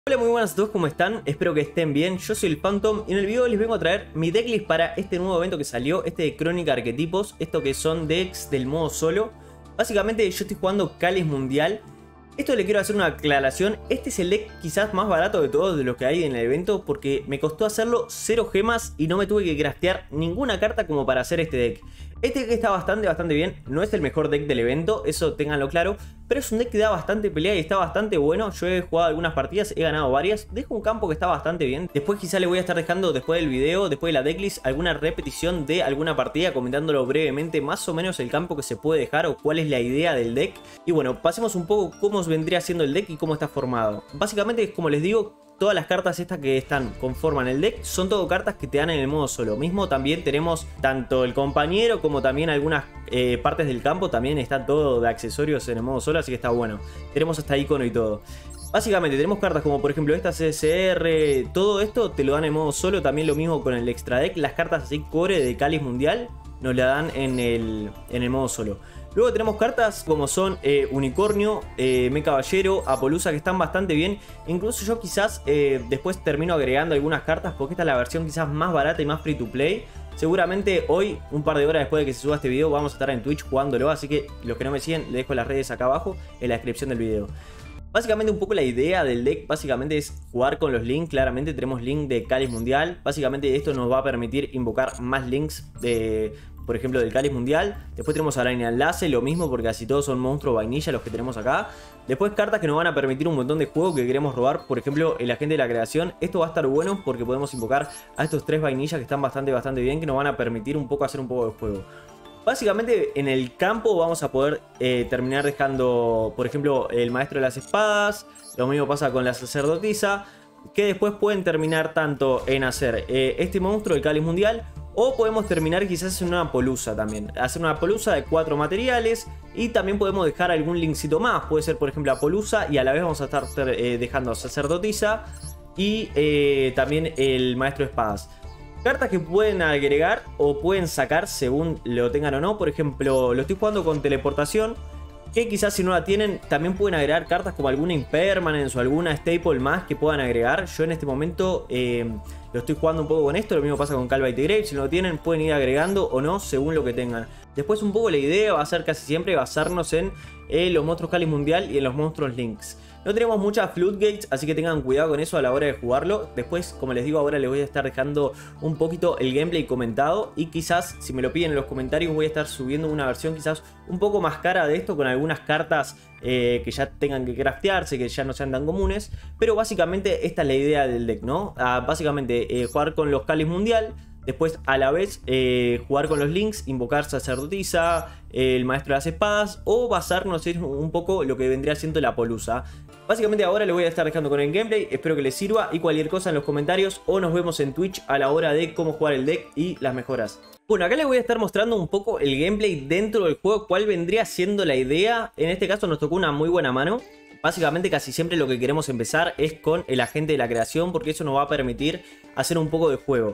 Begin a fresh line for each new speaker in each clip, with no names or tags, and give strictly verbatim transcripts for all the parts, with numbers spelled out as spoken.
Hola, muy buenas a todos, ¿cómo están? Espero que estén bien. Yo soy el Phantom y en el video les vengo a traer mi decklist para este nuevo evento que salió, este de Crónica Arquetipos, esto que son decks del modo solo. Básicamente yo estoy jugando Calis Mundial. Esto le quiero hacer una aclaración, este es el deck quizás más barato de todos de los que hay en el evento porque me costó hacerlo cero gemas y no me tuve que craftear ninguna carta como para hacer este deck. Este deck está bastante, bastante bien, no es el mejor deck del evento, eso ténganlo claro, pero es un deck que da bastante pelea y está bastante bueno. Yo he jugado algunas partidas, he ganado varias, dejo un campo que está bastante bien. Después quizá le voy a estar dejando después del video, después de la decklist, alguna repetición de alguna partida comentándolo brevemente más o menos el campo que se puede dejar o cuál es la idea del deck. Y bueno, pasemos un poco cómo vendría siendo el deck y cómo está formado. Básicamente, como les digo, todas las cartas estas que están conforman el deck son todo cartas que te dan en el modo solo. Mismo también tenemos tanto el compañero como también algunas eh, partes del campo. También está todo de accesorios en el modo solo, así que está bueno. Tenemos hasta icono y todo. Básicamente tenemos cartas como por ejemplo esta C S R. Todo esto te lo dan en modo solo. También lo mismo con el extra deck. Las cartas así core de Calis Mundial nos la dan en el, en el modo solo. Luego tenemos cartas como son eh, Unicornio, eh, Me Caballero, Apolusa, que están bastante bien. Incluso yo quizás eh, después termino agregando algunas cartas porque esta es la versión quizás más barata y más free to play. Seguramente hoy, un par de horas después de que se suba este video, vamos a estar en Twitch jugándolo. Así que los que no me siguen, les dejo las redes acá abajo en la descripción del video. Básicamente un poco la idea del deck básicamente es jugar con los links. Claramente tenemos link de Calis Mundial. Básicamente esto nos va a permitir invocar más links de, por ejemplo, del Calis Mundial. Después tenemos Araña Enlace, lo mismo porque casi todos son monstruos vainilla los que tenemos acá. Después cartas que nos van a permitir un montón de juegos que queremos robar. Por ejemplo, el Agente de la Creación. Esto va a estar bueno porque podemos invocar a estos tres vainillas que están bastante, bastante bien, que nos van a permitir un poco hacer un poco de juego. Básicamente en el campo vamos a poder eh, terminar dejando, por ejemplo, el Maestro de las Espadas. Lo mismo pasa con la Sacerdotisa, que después pueden terminar tanto en hacer eh, este monstruo, el Calis Mundial, o podemos terminar quizás en una Apolusa también. Hacer una Apolusa de cuatro materiales y también podemos dejar algún linkcito más. Puede ser por ejemplo Apolusa y a la vez vamos a estar eh, dejando Sacerdotisa y eh, también el Maestro de Espadas. Cartas que pueden agregar o pueden sacar según lo tengan o no. Por ejemplo, lo estoy jugando con teleportación, que quizás si no la tienen también pueden agregar cartas como alguna Impermanence o alguna Staple más que puedan agregar. Yo en este momento eh, lo estoy jugando un poco con esto. Lo mismo pasa con Calvite Grave. Si no lo tienen pueden ir agregando o no según lo que tengan. Después un poco la idea va a ser casi siempre basarnos en eh, los monstruos Calis Mundial y en los monstruos Links. No tenemos muchas Floodgates, así que tengan cuidado con eso a la hora de jugarlo. Después, como les digo, ahora les voy a estar dejando un poquito el gameplay comentado. Y quizás, si me lo piden en los comentarios, voy a estar subiendo una versión quizás un poco más cara de esto, con algunas cartas eh, que ya tengan que craftearse, que ya no sean tan comunes. Pero básicamente esta es la idea del deck, ¿no? Ah, básicamente eh, jugar con los Calis Mundial. Después a la vez eh, jugar con los links, invocar Sacerdotisa, eh, el Maestro de las Espadas, o basarnos en un poco lo que vendría siendo la Apolusa. Básicamente ahora le voy a estar dejando con el gameplay, espero que les sirva y cualquier cosa en los comentarios o nos vemos en Twitch a la hora de cómo jugar el deck y las mejoras. Bueno, acá les voy a estar mostrando un poco el gameplay dentro del juego, cuál vendría siendo la idea. En este caso nos tocó una muy buena mano. Básicamente casi siempre lo que queremos empezar es con el Agente de la Creación porque eso nos va a permitir hacer un poco de juego.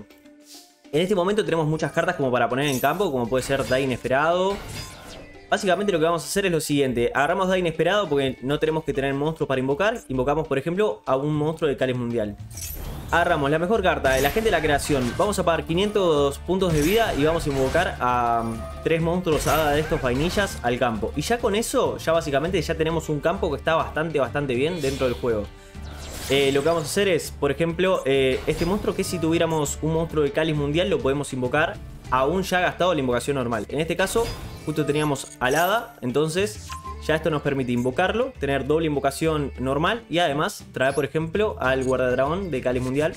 En este momento tenemos muchas cartas como para poner en campo, como puede ser Da Inesperado. Básicamente lo que vamos a hacer es lo siguiente. Agarramos Da Inesperado porque no tenemos que tener monstruos para invocar. Invocamos por ejemplo a un monstruo de Calis Mundial. Agarramos la mejor carta, el Agente de la Creación. Vamos a pagar quinientos puntos de vida y vamos a invocar a um, tres monstruos hada de estos vainillas al campo. Y ya con eso, ya básicamente ya tenemos un campo que está bastante, bastante bien dentro del juego. Eh, lo que vamos a hacer es, por ejemplo, eh, este monstruo que si tuviéramos un monstruo de Calis Mundial lo podemos invocar aún ya gastado la invocación normal. En este caso, justo teníamos al hada, entonces ya esto nos permite invocarlo, tener doble invocación normal y además traer, por ejemplo, al guardadragón de Calis Mundial.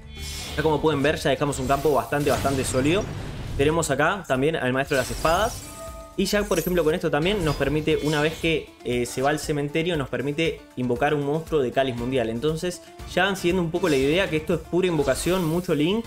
Ya como pueden ver, ya dejamos un campo bastante, bastante sólido. Tenemos acá también al Maestro de las Espadas. Y ya, por ejemplo, con esto también nos permite, una vez que eh, se va al cementerio, nos permite invocar un monstruo de Calis Mundial. Entonces ya van siguiendo un poco la idea que esto es pura invocación, mucho link.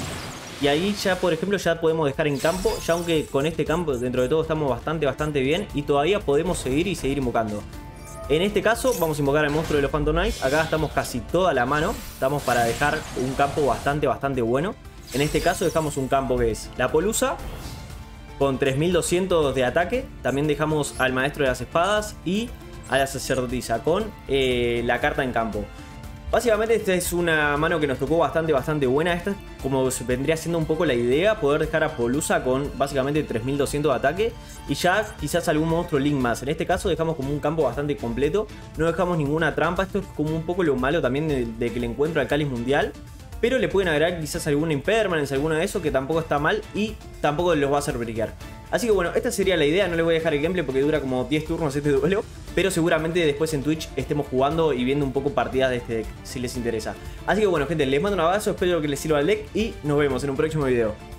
Y ahí ya, por ejemplo, ya podemos dejar en campo. Ya aunque con este campo, dentro de todo, estamos bastante, bastante bien. Y todavía podemos seguir y seguir invocando. En este caso, vamos a invocar al monstruo de los Phantom Knights. Acá estamos casi toda la mano. Estamos para dejar un campo bastante, bastante bueno. En este caso dejamos un campo que es la Apolusa, con tres mil doscientos de ataque. También dejamos al Maestro de las Espadas y a la Sacerdotisa con eh, la carta en campo. Básicamente esta es una mano que nos tocó bastante, bastante buena. Esta es como vendría siendo un poco la idea, poder dejar a Polusa con básicamente tres mil doscientos de ataque y ya quizás algún monstruo Link más. En este caso dejamos como un campo bastante completo, no dejamos ninguna trampa. Esto es como un poco lo malo también de, de que le encuentro al Cáliz Mundial. Pero le pueden agregar quizás alguna Impermanence, alguna de eso, que tampoco está mal y tampoco los va a hacer brillar. Así que bueno, esta sería la idea. No le voy a dejar el gameplay porque dura como diez turnos este duelo. Pero seguramente después en Twitch estemos jugando y viendo un poco partidas de este deck, si les interesa. Así que bueno, gente, les mando un abrazo, espero que les sirva el deck y nos vemos en un próximo video.